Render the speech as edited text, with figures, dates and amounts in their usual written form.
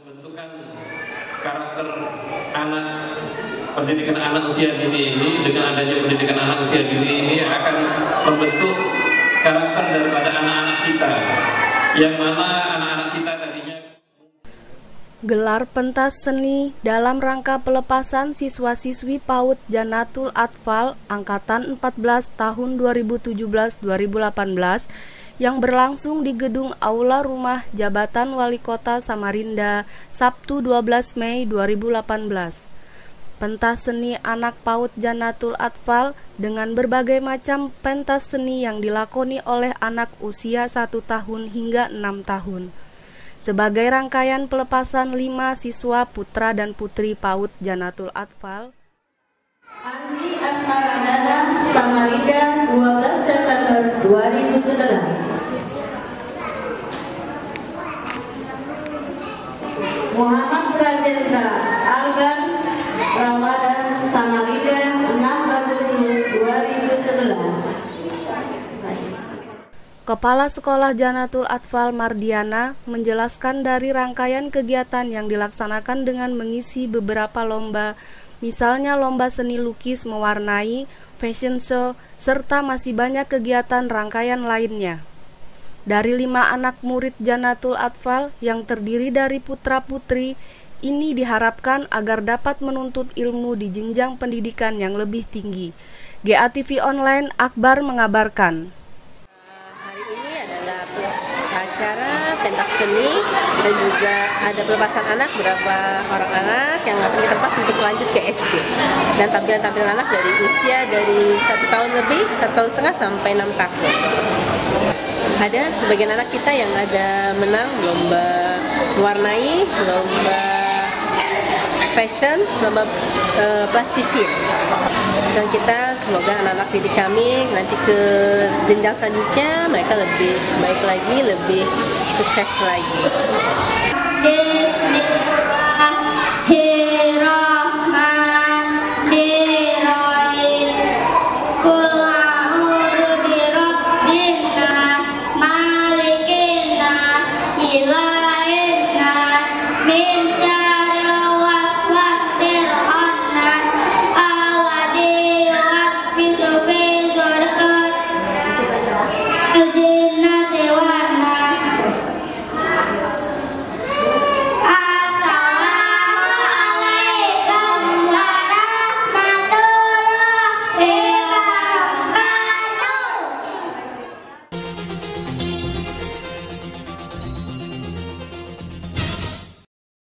Pembentukan karakter anak, pendidikan anak usia dini ini, dengan adanya pendidikan anak usia dini ini akan membentuk karakter daripada anak-anak kita, yang mana anak-anak kita tadinya. Gelar pentas seni dalam rangka pelepasan siswa-siswi PAUD Jannatul Atfal Angkatan 14 tahun 2017-2018 yang berlangsung di Gedung Aula Rumah Jabatan Wali Kota Samarinda, Sabtu 12 Mei 2018. Pentas seni anak PAUD Jannatul Atfal dengan berbagai macam pentas seni yang dilakoni oleh anak usia 1 tahun hingga 6 tahun. Sebagai rangkaian pelepasan 5 siswa putra dan putri PAUD Jannatul Atfal. Andi Asmarandana, Samarinda, 12 September 2011. Muhammad Rajendra Alban, Ramadan, Samarinda, 6 Agustus 2011. Kepala Sekolah Jannatul Atfal Mardiana menjelaskan dari rangkaian kegiatan yang dilaksanakan dengan mengisi beberapa lomba, misalnya lomba seni lukis mewarnai, fashion show, serta masih banyak kegiatan rangkaian lainnya. Dari 5 anak murid Jannatul Atfal yang terdiri dari putra-putri, ini diharapkan agar dapat menuntut ilmu di jenjang pendidikan yang lebih tinggi. GATV Online Akbar mengabarkan. Acara pentas seni dan juga ada pelepasan anak, beberapa orang anak yang akan kita lepas untuk lanjut ke SD, dan tampilan-tampilan anak dari usia dari 1 tahun lebih, 1 tahun setengah sampai 6 tahun. Ada sebagian anak kita yang ada menang lomba mewarnai, lomba fashion, lomba plastisin. Dan kita semoga anak-anak didik kami nanti ke jenjang selanjutnya mereka lebih baik lagi, lebih sukses lagi.